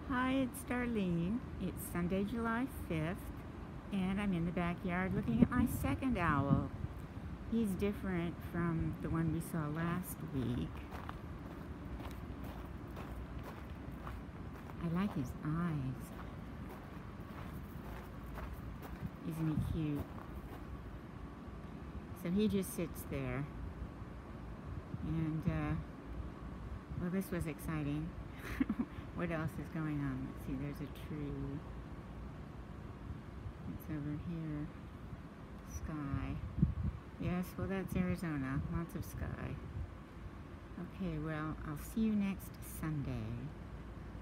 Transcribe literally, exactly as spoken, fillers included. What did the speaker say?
Hi, it's Darlene. It's Sunday, July fifth, and I'm in the backyard looking at my second owl. He's different from the one we saw last week. I like his eyes. Isn't he cute? So he just sits there. And, uh, well, this was exciting. What else is going on? Let's see, there's a tree. It's over here. Sky. Yes, well, that's Arizona. Lots of sky. Okay, well, I'll see you next Sunday.